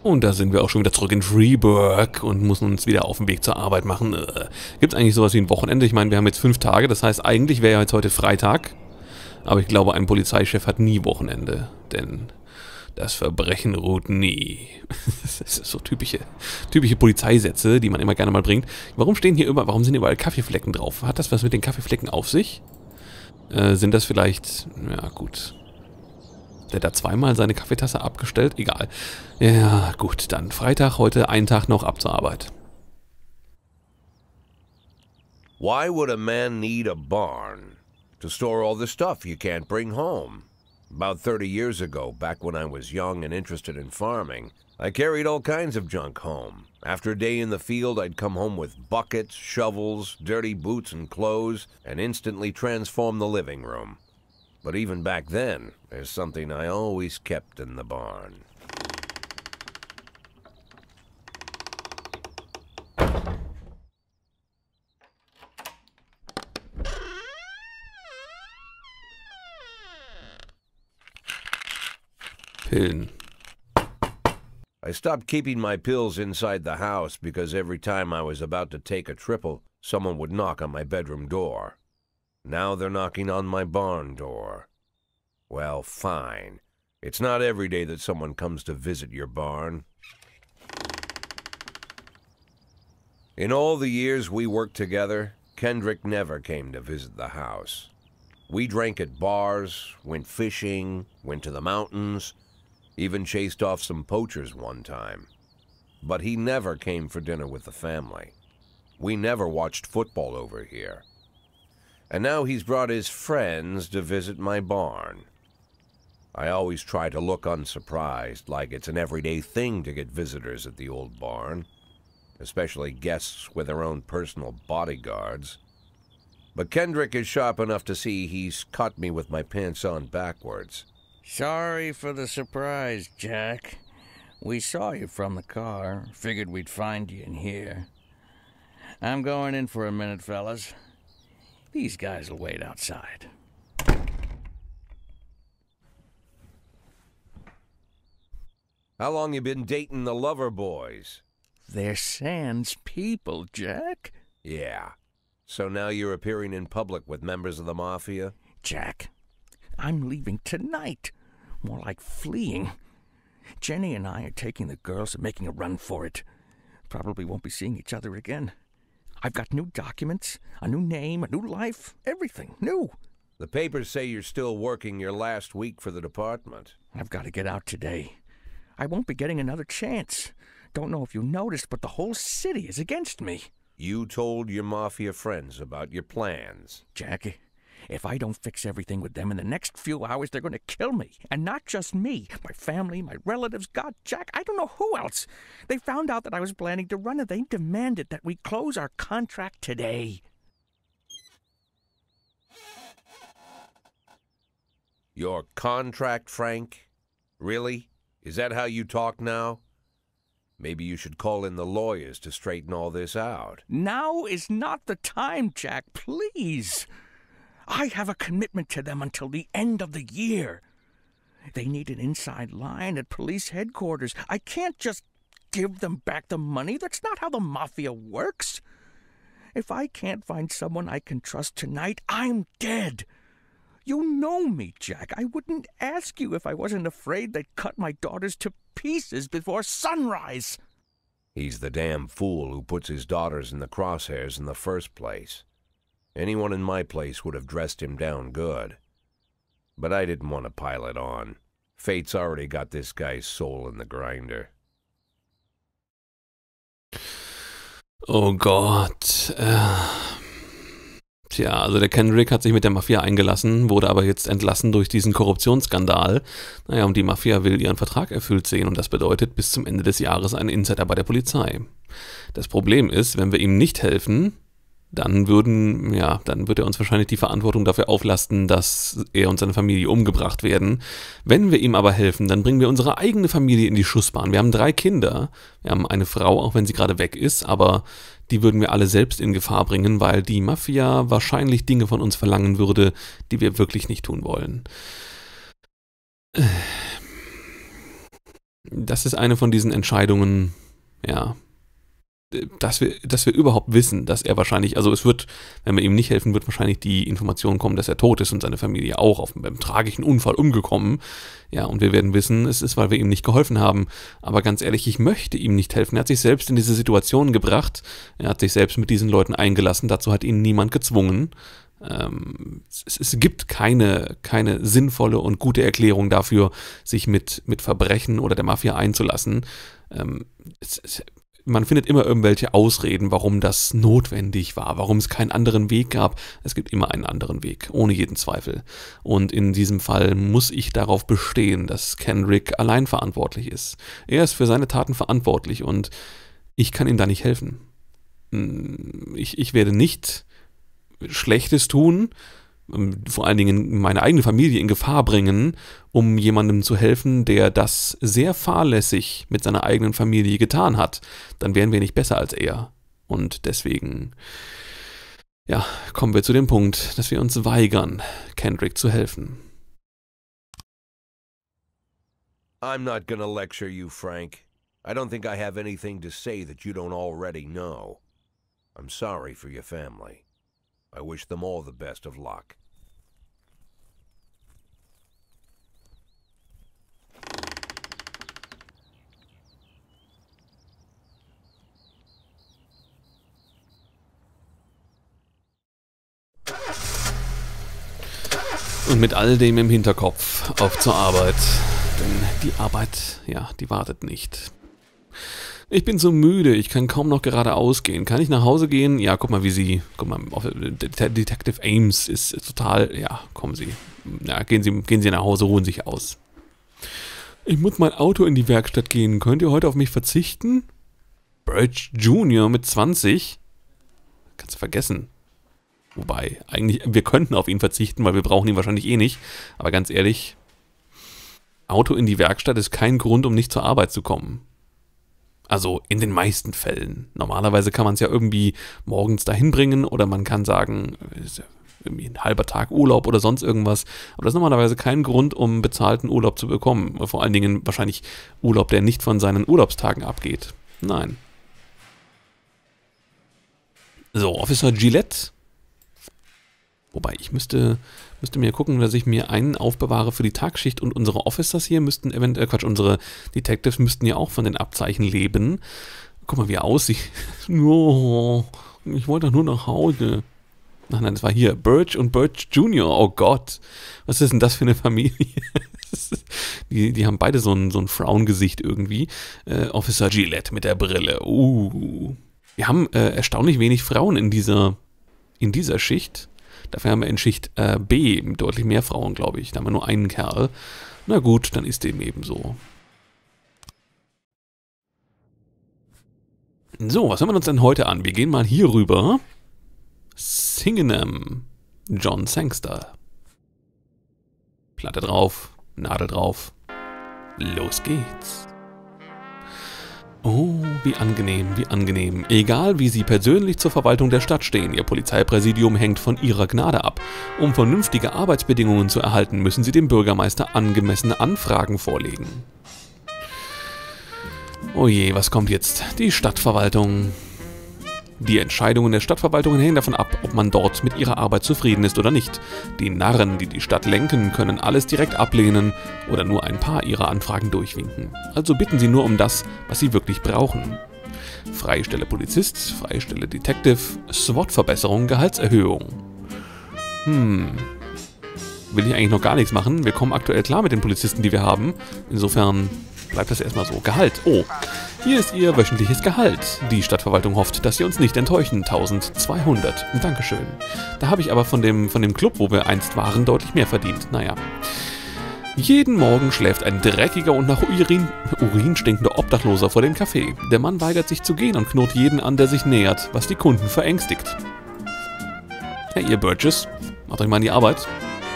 Und da sind wir auch schon wieder zurück in Freeburg und müssen uns wieder auf den Weg zur Arbeit machen. Gibt es eigentlich sowas wie ein Wochenende? Ich meine, wir haben jetzt 5 Tage, das heißt, eigentlich wäre ja jetzt heute Freitag. Aber ich glaube, ein Polizeichef hat nie Wochenende, denn das Verbrechen ruht nie. Das ist so typische Polizeisätze, die man immer gerne mal bringt. Warum sind hier überall Kaffeeflecken drauf? Hat das was mit den Kaffeeflecken auf sich? Sind das vielleicht, ja gut. Der hat da zweimal seine Kaffeetasse abgestellt? Egal. Ja, gut, dann Freitag, heute einen Tag noch ab zur Arbeit. Why would a man need a barn? To store all the stuff you can't bring home. About 30 years ago, back when I was young and interested in farming, I carried all kinds of junk home. After a day in the field, I'd come home with buckets, shovels, dirty boots and clothes, and instantly transform the living room. But even back then, there's something I always kept in the barn. Pillen. I stopped keeping my pills inside the house because every time I was about to take a triple, someone would knock on my bedroom door. Now they're knocking on my barn door. Well, fine. It's not every day that someone comes to visit your barn. In all the years we worked together, Kendrick never came to visit the house. We drank at bars, went fishing, went to the mountains, even chased off some poachers one time. But he never came for dinner with the family. We never watched football over here. And now he's brought his friends to visit my barn. I always try to look unsurprised, like it's an everyday thing to get visitors at the old barn, especially guests with their own personal bodyguards. But Kendrick is sharp enough to see he's caught me with my pants on backwards. Sorry for the surprise, Jack. We saw you from the car. Figured we'd find you in here. I'm going in for a minute, fellas. These guys will wait outside. How long you been dating the Lover Boys? They're Sans people, Jack. Yeah. So now you're appearing in public with members of the Mafia? Jack, I'm leaving tonight. More like fleeing. Jenny and I are taking the girls and making a run for it. Probably won't be seeing each other again. I've got new documents, a new name, a new life, everything new. The papers say you're still working your last week for the department. I've got to get out today. I won't be getting another chance. Don't know if you noticed, but the whole city is against me. You told your Mafia friends about your plans. Jackie, if I don't fix everything with them in the next few hours, they're going to kill me. And not just me. My family, my relatives, God, Jack, I don't know who else. They found out that I was planning to run and they demanded that we close our contract today. Your contract, Frank? Really? Is that how you talk now? Maybe you should call in the lawyers to straighten all this out. Now is not the time, Jack, please. I have a commitment to them until the end of the year. They need an inside line at police headquarters. I can't just give them back the money. That's not how the Mafia works. If I can't find someone I can trust tonight, I'm dead. You know me, Jack. I wouldn't ask you if I wasn't afraid they'd cut my daughters to pieces before sunrise. He's the damn fool who puts his daughters in the crosshairs in the first place. Anyone in my place would have dressed him down good. But I didn't want to pile it on. Fate's already got this guy's soul in the grinder. Oh Gott. Tja, also der Kendrick hat sich mit der Mafia eingelassen, wurde aber jetzt entlassen durch diesen Korruptionsskandal. Naja, und die Mafia will ihren Vertrag erfüllt sehen und das bedeutet bis zum Ende des Jahres einen Insider bei der Polizei. Das Problem ist, wenn wir ihm nicht helfen, dann wird er uns wahrscheinlich die Verantwortung dafür auflasten, dass er und seine Familie umgebracht werden. Wenn wir ihm aber helfen, dann bringen wir unsere eigene Familie in die Schussbahn. Wir haben 3 Kinder, wir haben eine Frau, auch wenn sie gerade weg ist, aber die würden wir alle selbst in Gefahr bringen, weil die Mafia wahrscheinlich Dinge von uns verlangen würde, die wir wirklich nicht tun wollen. das ist eine von diesen Entscheidungen, ja, dass wir überhaupt wissen, dass er wahrscheinlich, also es wird, wenn wir ihm nicht helfen, wird wahrscheinlich die Information kommen, dass er tot ist und seine Familie auch auf einem tragischen Unfall umgekommen. Ja, und wir werden wissen, es ist, weil wir ihm nicht geholfen haben. Aber ganz ehrlich, ich möchte ihm nicht helfen. Er hat sich selbst in diese Situation gebracht. Er hat sich selbst mit diesen Leuten eingelassen. Dazu hat ihn niemand gezwungen. Es gibt keine sinnvolle und gute Erklärung dafür, sich mit Verbrechen oder der Mafia einzulassen. Man findet immer irgendwelche Ausreden, warum das notwendig war, warum es keinen anderen Weg gab. Es gibt immer einen anderen Weg, ohne jeden Zweifel. Und in diesem Fall muss ich darauf bestehen, dass Kendrick allein verantwortlich ist. Er ist für seine Taten verantwortlich und ich kann ihm da nicht helfen. Ich werde nicht Schlechtes tun, vor allen Dingen meine eigene Familie in Gefahr bringen, um jemandem zu helfen, der das sehr fahrlässig mit seiner eigenen Familie getan hat. Dann wären wir nicht besser als er. Und deswegen, ja, kommen wir zu dem Punkt, dass wir uns weigern, Kendrick zu helfen. I'm not gonna lecture you, Frank. I don't think I have anything to say that you don't already know. I'm sorry for your family. I wish them all the best of luck. Und mit all dem im Hinterkopf auf zur Arbeit. Denn die Arbeit, ja, die wartet nicht. Ich bin so müde, ich kann kaum noch geradeaus gehen. Kann ich nach Hause gehen? Ja, guck mal, Detective Ames ist total, ja, kommen Sie. Ja, gehen Sie nach Hause, ruhen sich aus. Ich muss mein Auto in die Werkstatt gehen. Könnt ihr heute auf mich verzichten? Birch Jr. mit 20? Kannst du vergessen. Wobei, eigentlich, wir könnten auf ihn verzichten, weil wir brauchen ihn wahrscheinlich eh nicht. Aber ganz ehrlich, Auto in die Werkstatt ist kein Grund, um nicht zur Arbeit zu kommen. Also in den meisten Fällen. Normalerweise kann man es ja irgendwie morgens dahin bringen oder man kann sagen, ist irgendwie ein halber Tag Urlaub oder sonst irgendwas. Aber das ist normalerweise kein Grund, um bezahlten Urlaub zu bekommen. Vor allen Dingen wahrscheinlich Urlaub, der nicht von seinen Urlaubstagen abgeht. Nein. So, Officer Gillette. Wobei, ich müsste mir gucken, dass ich mir einen aufbewahre für die Tagschicht und unsere Officers hier müssten eventuell, unsere Detectives müssten ja auch von den Abzeichen leben. Guck mal, wie er aussieht. Oh, ich wollte doch nur nach Hause. Ach nein, das war hier Birch und Birch Jr. Oh Gott, was ist denn das für eine Familie? Die haben beide so ein Frauengesicht irgendwie. Officer Gillette mit der Brille. Wir haben erstaunlich wenig Frauen in dieser Schicht. Dafür haben wir in Schicht B deutlich mehr Frauen, glaube ich. Da haben wir nur einen Kerl. Na gut, dann ist dem eben so. So, was hören wir uns denn heute an? Wir gehen mal hier rüber. Singenham. John Sangster. Platte drauf, Nadel drauf. Los geht's. Oh, wie angenehm, wie angenehm. Egal, wie Sie persönlich zur Verwaltung der Stadt stehen, Ihr Polizeipräsidium hängt von Ihrer Gnade ab. Um vernünftige Arbeitsbedingungen zu erhalten, müssen Sie dem Bürgermeister angemessene Anfragen vorlegen. Oh je, was kommt jetzt? Die Stadtverwaltung. Die Entscheidungen der Stadtverwaltungen hängen davon ab, ob man dort mit ihrer Arbeit zufrieden ist oder nicht. Die Narren, die die Stadt lenken, können alles direkt ablehnen oder nur ein paar ihrer Anfragen durchwinken. Also bitten Sie nur um das, was Sie wirklich brauchen. Freistelle Polizist, Freistelle Detective, SWAT-Verbesserung, Gehaltserhöhung. Will ich eigentlich noch gar nichts machen? Wir kommen aktuell klar mit den Polizisten, die wir haben. Insofern bleibt das erstmal so. Gehalt. Oh, hier ist Ihr wöchentliches Gehalt. Die Stadtverwaltung hofft, dass Sie uns nicht enttäuschen. 1200. Dankeschön. Da habe ich aber von dem Club, wo wir einst waren, deutlich mehr verdient. Naja. Jeden Morgen schläft ein dreckiger und nach Urin stinkender Obdachloser vor dem Café. Der Mann weigert sich zu gehen und knurrt jeden an, der sich nähert, was die Kunden verängstigt. Hey, ihr Burgess, macht euch mal an die Arbeit.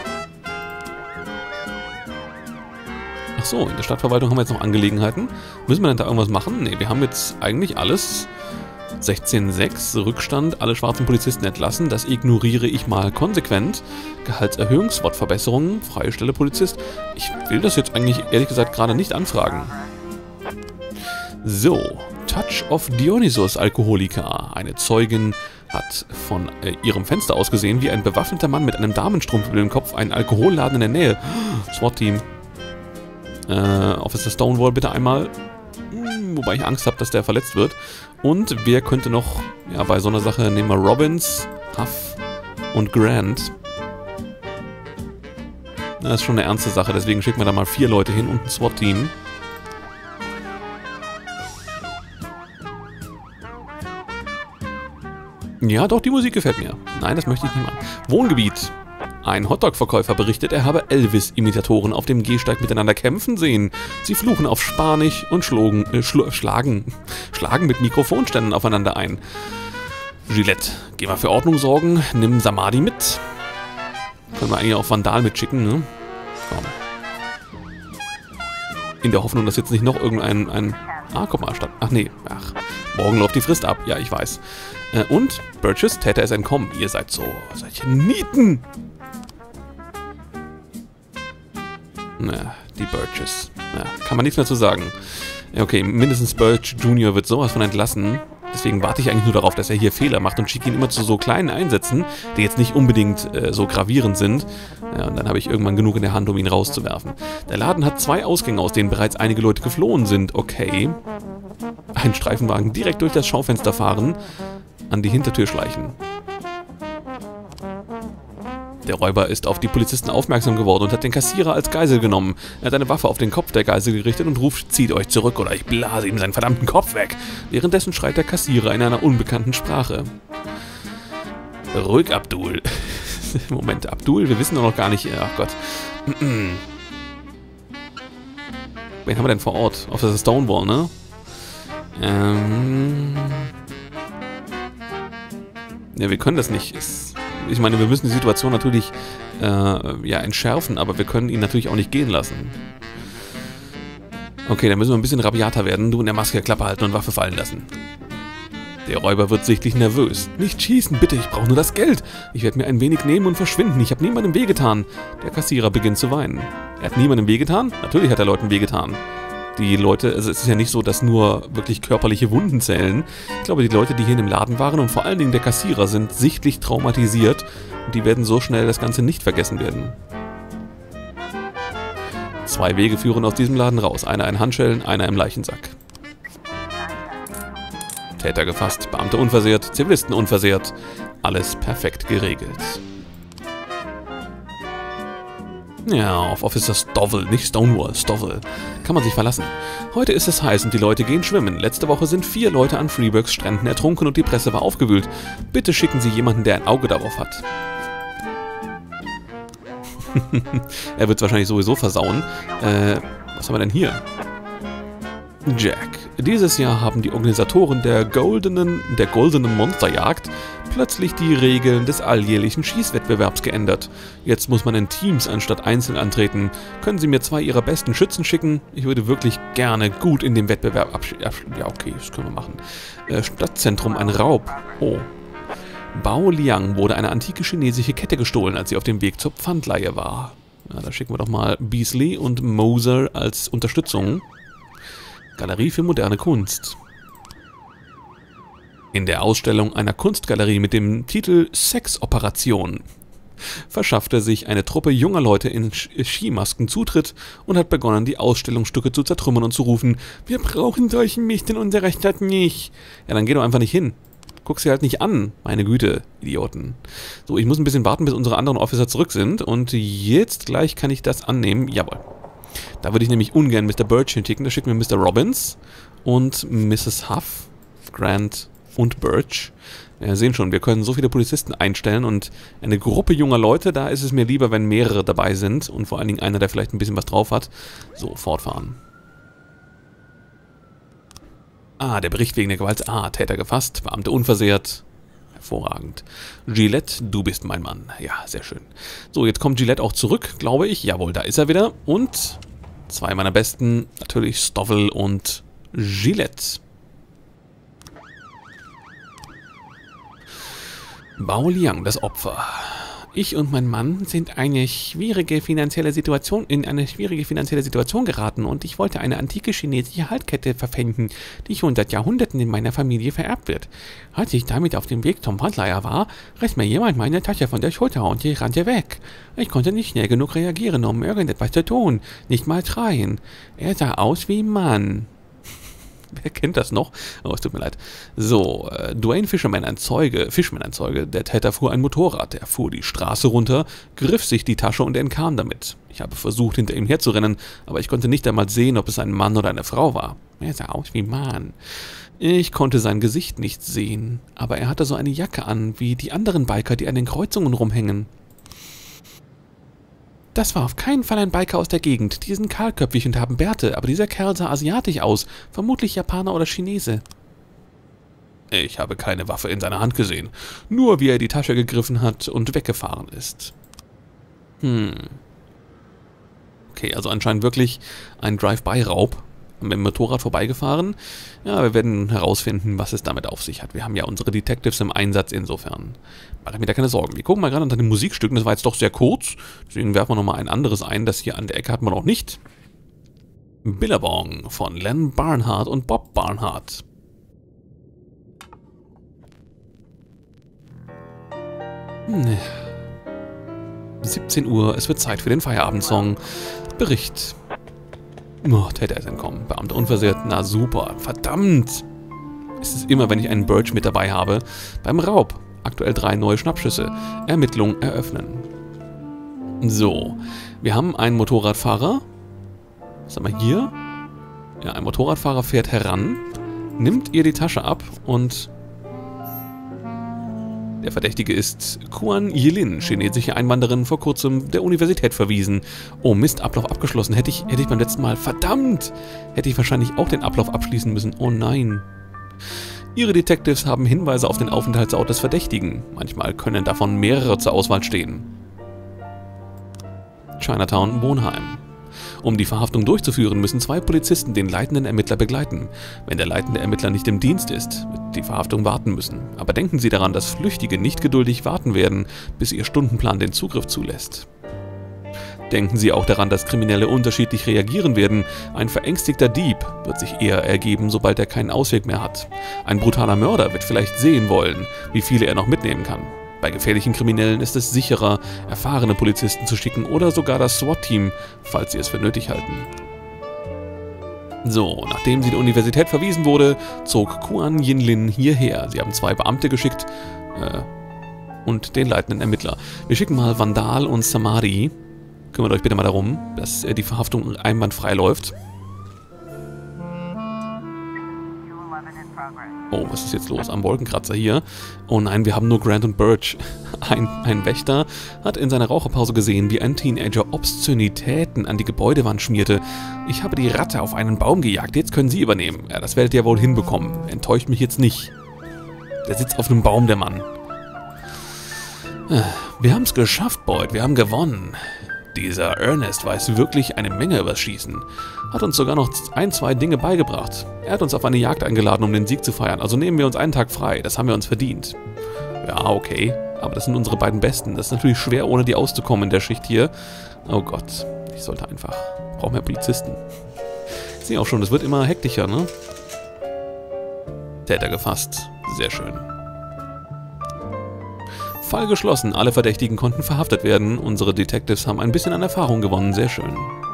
Ach so, in der Stadtverwaltung haben wir jetzt noch Angelegenheiten. Müssen wir denn da irgendwas machen? Ne, wir haben jetzt eigentlich alles. 16,6 Rückstand, alle schwarzen Polizisten entlassen. Das ignoriere ich mal konsequent. Gehaltserhöhung, SWAT-Verbesserungen, freie Stelle Polizist. Ich will das jetzt eigentlich ehrlich gesagt gerade nicht anfragen. So, Touch of Dionysus Alkoholiker. Eine Zeugin hat von ihrem Fenster aus gesehen, wie ein bewaffneter Mann mit einem Damenstrumpf über dem Kopf einen Alkoholladen in der Nähe. SWAT-Team. Officer Stonewall bitte einmal. Wobei ich Angst habe, dass der verletzt wird. Und wer könnte noch, ja, bei so einer Sache nehmen wir Robbins, Huff und Grant. Das ist schon eine ernste Sache, deswegen schicken wir da mal 4 Leute hin und ein SWAT-Team. Ja, doch, die Musik gefällt mir. Nein, das möchte ich nicht machen. Wohngebiet. Ein Hotdog-Verkäufer berichtet, er habe Elvis-Imitatoren auf dem Gehsteig miteinander kämpfen sehen. Sie fluchen auf Spanisch und schlagen mit Mikrofonständen aufeinander ein. Gillette, geh mal für Ordnung sorgen, nimm Samadhi mit. Können wir eigentlich auch Vandal mitschicken, ne? Komm. In der Hoffnung, dass jetzt nicht noch irgendein... guck mal, ach nee, morgen läuft die Frist ab. Ja, ich weiß. Und Burgess, Täter ist entkommen. Ihr seid solche Nieten. Na, die Burgess. Ja, kann man nichts mehr zu sagen. Okay, mindestens Burge Jr. wird sowas von entlassen. Deswegen warte ich eigentlich nur darauf, dass er hier Fehler macht und schicke ihn immer zu so kleinen Einsätzen, die jetzt nicht unbedingt so gravierend sind. Ja, und dann habe ich irgendwann genug in der Hand, um ihn rauszuwerfen. Der Laden hat 2 Ausgänge, aus denen bereits einige Leute geflohen sind. Okay. Ein Streifenwagen direkt durch das Schaufenster fahren, an die Hintertür schleichen. Der Räuber ist auf die Polizisten aufmerksam geworden und hat den Kassierer als Geisel genommen. Er hat eine Waffe auf den Kopf der Geisel gerichtet und ruft, zieht euch zurück oder ich blase ihm seinen verdammten Kopf weg. Währenddessen schreit der Kassierer in einer unbekannten Sprache. Ruhig, Abdul. Moment, Abdul, wir wissen doch noch gar nicht. Ach Gott. Wen haben wir denn vor Ort? Officer Stonewall, ne? Ja, wir können das nicht. Ich meine, wir müssen die Situation natürlich entschärfen, aber wir können ihn natürlich auch nicht gehen lassen. Okay, dann müssen wir ein bisschen rabiater werden. Du in der Maske Klappe halten und Waffe fallen lassen. Der Räuber wird sichtlich nervös. Nicht schießen, bitte, ich brauche nur das Geld. Ich werde mir ein wenig nehmen und verschwinden. Ich habe niemandem wehgetan. Der Kassierer beginnt zu weinen. Er hat niemandem wehgetan? Natürlich hat er Leuten wehgetan. Die Leute, also es ist ja nicht so, dass nur wirklich körperliche Wunden zählen. Ich glaube, die Leute, die hier in dem Laden waren und vor allen Dingen der Kassierer sind sichtlich traumatisiert und die werden so schnell das Ganze nicht vergessen werden. 2 Wege führen aus diesem Laden raus. Einer in Handschellen, einer im Leichensack. Täter gefasst, Beamte unversehrt, Zivilisten unversehrt. Alles perfekt geregelt. Ja, auf Officer Stovall, nicht Stonewall, Stovall. Kann man sich verlassen. Heute ist es heiß und die Leute gehen schwimmen. Letzte Woche sind 4 Leute an Freeburgs Stränden ertrunken und die Presse war aufgewühlt. Bitte schicken Sie jemanden, der ein Auge darauf hat. Er wird es wahrscheinlich sowieso versauen. Was haben wir denn hier? Jack. Dieses Jahr haben die Organisatoren der goldenen Monsterjagd plötzlich die Regeln des alljährlichen Schießwettbewerbs geändert. Jetzt muss man in Teams anstatt einzeln antreten. Können Sie mir 2 Ihrer besten Schützen schicken? Ich würde wirklich gerne gut in dem Wettbewerb ja, okay, das können wir machen. Stadtzentrum, ein Raub. Oh. Bao Liang wurde eine antike chinesische Kette gestohlen, als sie auf dem Weg zur Pfandleihe war. Ja, da schicken wir doch mal Beasley und Moser als Unterstützung. Galerie für moderne Kunst. In der Ausstellung einer Kunstgalerie mit dem Titel Sexoperation verschaffte sich eine Truppe junger Leute in Skimasken Zutritt und hat begonnen, die Ausstellungsstücke zu zertrümmern und zu rufen, wir brauchen solchen Mist in unserer Stadt nicht. Ja, dann geh doch einfach nicht hin. Guck sie halt nicht an. Meine Güte, Idioten. So, ich muss ein bisschen warten, bis unsere anderen Officer zurück sind und jetzt gleich kann ich das annehmen. Jawohl. Da würde ich nämlich ungern Mr. Birch hinschicken. Da schicken wir Mr. Robbins und Mrs. Huff, Grant und Birch. Wir sehen schon, wir können so viele Polizisten einstellen und eine Gruppe junger Leute, da ist es mir lieber, wenn mehrere dabei sind und vor allen Dingen einer, der vielleicht ein bisschen was drauf hat. So, fortfahren. Der Bericht wegen der Gewalt. Täter gefasst, Beamte unversehrt. Hervorragend. Gillette, du bist mein Mann. Ja, sehr schön. So, jetzt kommt Gillette auch zurück, glaube ich. Jawohl, da ist er wieder. Und 2 meiner Besten, natürlich Stovall und Gillette. Bao Liang, das Opfer. Ich und mein Mann sind in eine schwierige finanzielle Situation geraten und ich wollte eine antike chinesische Halskette verpfänden, die schon seit Jahrhunderten in meiner Familie vererbt wird. Als ich damit auf dem Weg zum Pfandleiher war, riss mir jemand meine Tasche von der Schulter und sie rannte weg. Ich konnte nicht schnell genug reagieren, um irgendetwas zu tun, nicht mal schreien. Er sah aus wie ein Mann. Wer kennt das noch? Oh, es tut mir leid. So, Dwayne Fishman, ein Zeuge. Der Täter fuhr ein Motorrad. Er fuhr die Straße runter, griff sich die Tasche und entkam damit. Ich habe versucht, hinter ihm herzurennen, aber ich konnte nicht einmal sehen, ob es ein Mann oder eine Frau war. Er sah aus wie ein Mann. Ich konnte sein Gesicht nicht sehen, aber er hatte so eine Jacke an, wie die anderen Biker, die an den Kreuzungen rumhängen. Das war auf keinen Fall ein Biker aus der Gegend. Die sind kahlköpfig und haben Bärte, aber dieser Kerl sah asiatisch aus. Vermutlich Japaner oder Chinese. Ich habe keine Waffe in seiner Hand gesehen. Nur wie er die Tasche gegriffen hat und weggefahren ist. Okay, also anscheinend wirklich ein Drive-by-Raub. Mit dem Motorrad vorbeigefahren. Ja, wir werden herausfinden, was es damit auf sich hat. Wir haben ja unsere Detectives im Einsatz, insofern mache ich mir da keine Sorgen. Wir gucken mal gerade unter den Musikstücken, das war jetzt doch sehr kurz. Deswegen werfen wir nochmal ein anderes ein, das hier an der Ecke hat man noch nicht. Billabong von Len Barnhart und Bob Barnhart. Hm. 17 Uhr, es wird Zeit für den Feierabendsong. Bericht. Oh, Täter ist entkommen. Beamter unversehrt. Na super. Verdammt. Es ist immer, wenn ich einen Birch mit dabei habe. Beim Raub. Aktuell 3 neue Schnappschüsse. Ermittlung eröffnen. So. Wir haben einen Motorradfahrer. Was haben wir hier? Ja, ein Motorradfahrer fährt heran, nimmt ihr die Tasche ab und... Der Verdächtige ist Kuan Yilin, chinesische Einwanderin, vor kurzem der Universität verwiesen. Oh Mist, Ablauf abgeschlossen. Hätte ich beim letzten Mal... Verdammt! Hätte ich wahrscheinlich auch den Ablauf abschließen müssen. Oh nein. Ihre Detectives haben Hinweise auf den Aufenthaltsort des Verdächtigen. Manchmal können davon mehrere zur Auswahl stehen. Chinatown, Wohnheim. Um die Verhaftung durchzuführen, müssen 2 Polizisten den leitenden Ermittler begleiten. Wenn der leitende Ermittler nicht im Dienst ist, wird die Verhaftung warten müssen. Aber denken Sie daran, dass Flüchtige nicht geduldig warten werden, bis Ihr Stundenplan den Zugriff zulässt. Denken Sie auch daran, dass Kriminelle unterschiedlich reagieren werden. Ein verängstigter Dieb wird sich eher ergeben, sobald er keinen Ausweg mehr hat. Ein brutaler Mörder wird vielleicht sehen wollen, wie viele er noch mitnehmen kann. Bei gefährlichen Kriminellen ist es sicherer, erfahrene Polizisten zu schicken oder sogar das SWAT-Team, falls sie es für nötig halten. So, nachdem sie der Universität verwiesen wurde, zog Kuan Yinlin hierher. Sie haben 2 Beamte geschickt und den leitenden Ermittler. Wir schicken mal Vandal und Samadhi. Kümmert euch bitte mal darum, dass die Verhaftung einwandfrei läuft. Oh, was ist jetzt los? Am Wolkenkratzer hier. Oh nein, wir haben nur Grant und Birch. Ein Wächter hat in seiner Raucherpause gesehen, wie ein Teenager Obszönitäten an die Gebäudewand schmierte. Ich habe die Ratte auf einen Baum gejagt, jetzt können Sie übernehmen. Ja, das werdet ihr wohl hinbekommen. Enttäuscht mich jetzt nicht. Der sitzt auf einem Baum, der Mann. Wir haben es geschafft, Boyd. Wir haben gewonnen. Dieser Ernest weiß wirklich eine Menge übers Schießen. Hat uns sogar noch 1, 2 Dinge beigebracht. Er hat uns auf eine Jagd eingeladen, um den Sieg zu feiern. Also nehmen wir uns einen Tag frei. Das haben wir uns verdient. Ja, okay. Aber das sind unsere beiden Besten. Das ist natürlich schwer, ohne die auszukommen in der Schicht hier. Oh Gott. Ich sollte einfach... Brauchen wir Polizisten. Ich sehe auch schon, das wird immer hektischer, ne? Täter gefasst. Sehr schön. Fall geschlossen. Alle Verdächtigen konnten verhaftet werden. Unsere Detectives haben ein bisschen an Erfahrung gewonnen. Sehr schön.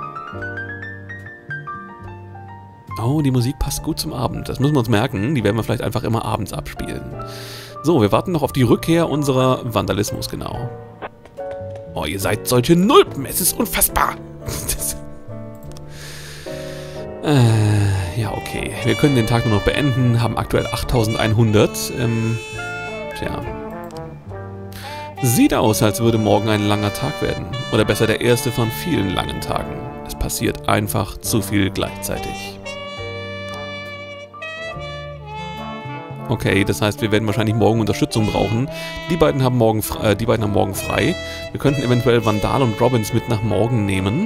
Oh, die Musik passt gut zum Abend. Das müssen wir uns merken. Die werden wir vielleicht einfach immer abends abspielen. So, wir warten noch auf die Rückkehr unserer Vandalismus, genau. Oh, ihr seid solche Nulpen. Es ist unfassbar. Ja, okay. Wir können den Tag nur noch beenden. Haben aktuell 8100. Tja. Sieht aus, als würde morgen ein langer Tag werden. Oder besser der erste von vielen langen Tagen. Es passiert einfach zu viel gleichzeitig. Okay, das heißt, wir werden wahrscheinlich morgen Unterstützung brauchen. Die beiden haben morgen frei. Wir könnten eventuell Vandal und Robbins mit nach morgen nehmen.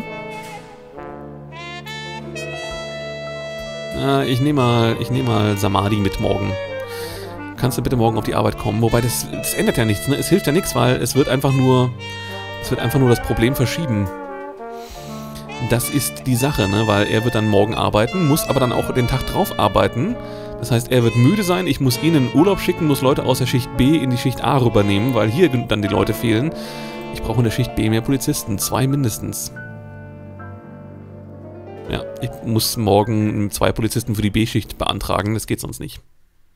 Ich nehme mal Samadhi mit morgen. kannst du bitte morgen auf die Arbeit kommen? Wobei, das ändert ja nichts, ne? Es hilft ja nichts, weil es wird einfach nur das Problem verschieben. Das ist die Sache, ne? Weil er wird dann morgen arbeiten, muss aber dann auch den Tag drauf arbeiten. Das heißt, er wird müde sein, ich muss ihn in den Urlaub schicken, muss Leute aus der Schicht B in die Schicht A rübernehmen, weil hier dann die Leute fehlen. Ich brauche in der Schicht B mehr Polizisten, 2 mindestens. Ja, ich muss morgen 2 Polizisten für die B-Schicht beantragen, das geht sonst nicht.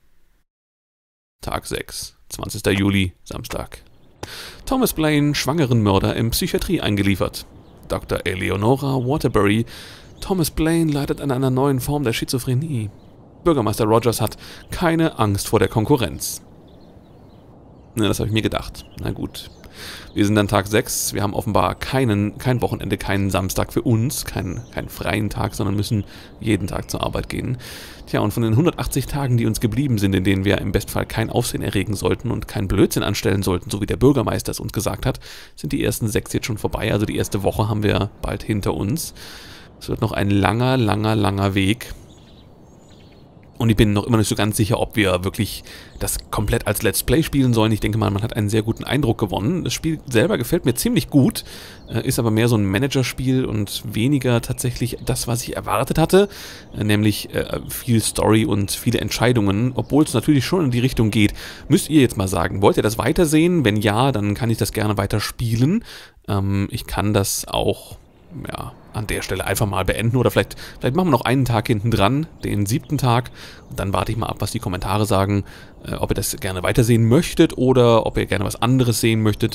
Tag 6, 20. Juli, Samstag. Thomas Blaine, schwangeren Mörder in Psychiatrie eingeliefert. Dr. Eleonora Waterbury. Thomas Blaine leidet an einer neuen Form der Schizophrenie. Bürgermeister Rogers hat keine Angst vor der Konkurrenz. Na, das habe ich mir gedacht. Na gut. Wir sind dann Tag 6. Wir haben offenbar kein Wochenende, keinen Samstag für uns, keinen freien Tag, sondern müssen jeden Tag zur Arbeit gehen. Tja, und von den 180 Tagen, die uns geblieben sind, in denen wir im Bestfall kein Aufsehen erregen sollten und keinen Blödsinn anstellen sollten, so wie der Bürgermeister es uns gesagt hat, sind die ersten 6 jetzt schon vorbei. Also die erste Woche haben wir bald hinter uns. Es wird noch ein langer, langer, langer Weg. Und ich bin noch immer nicht so ganz sicher, ob wir wirklich das komplett als Let's Play spielen sollen. Ich denke mal, man hat einen sehr guten Eindruck gewonnen. Das Spiel selber gefällt mir ziemlich gut, ist aber mehr so ein Managerspiel und weniger tatsächlich das, was ich erwartet hatte, nämlich viel Story und viele Entscheidungen, obwohl es natürlich schon in die Richtung geht. Müsst ihr jetzt mal sagen, wollt ihr das weitersehen? Wenn ja, dann kann ich das gerne weiter spielen. Ich kann das auch... ja, an der Stelle einfach mal beenden oder vielleicht machen wir noch einen Tag hinten dran, den 7. Tag, und dann warte ich mal ab, was die Kommentare sagen, ob ihr das gerne weitersehen möchtet oder ob ihr gerne was anderes sehen möchtet.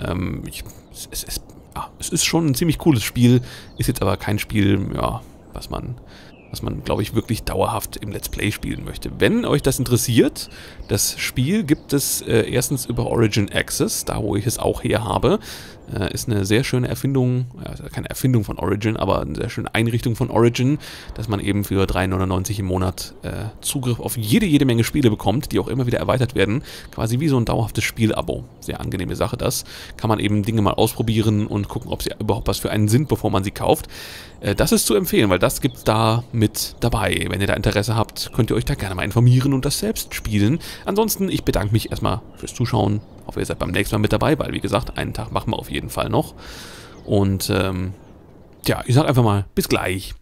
Es ist schon ein ziemlich cooles Spiel, ist jetzt aber kein Spiel, ja, was man, glaube ich, wirklich dauerhaft im Let's Play spielen möchte. Wenn euch das interessiert, das Spiel gibt es erstens über Origin Access, da wo ich es auch her habe. Ist eine sehr schöne Erfindung, also keine Erfindung von Origin, aber eine sehr schöne Einrichtung von Origin, dass man eben für 3,99 im Monat Zugriff auf jede Menge Spiele bekommt, die auch immer wieder erweitert werden. Quasi wie so ein dauerhaftes Spielabo. Sehr angenehme Sache das. Kann man eben Dinge mal ausprobieren und gucken, ob sie überhaupt was für einen sind, bevor man sie kauft. Das ist zu empfehlen, weil das gibt's da mit dabei. Wenn ihr da Interesse habt, könnt ihr euch da gerne mal informieren und das selbst spielen. Ansonsten, ich bedanke mich erstmal fürs Zuschauen. Hoffe, ihr seid beim nächsten Mal mit dabei, weil, wie gesagt, einen Tag machen wir auf jeden Fall noch. Und, ja, ich sag einfach mal, bis gleich.